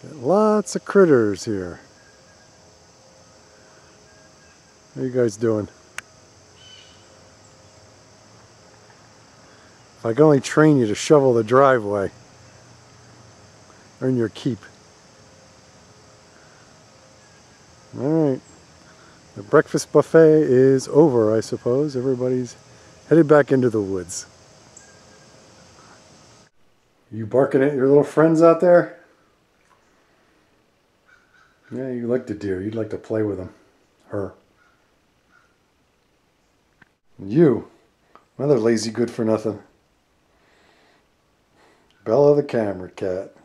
Got lots of critters here. How you guys doing? If I could only train you to shovel the driveway. Earn your keep. Alright. The breakfast buffet is over, I suppose. Everybody's headed back into the woods. You barking at your little friends out there? Yeah, you like the deer. You'd like to play with them. Her. You. Another lazy good for nothing. Bella the camera cat.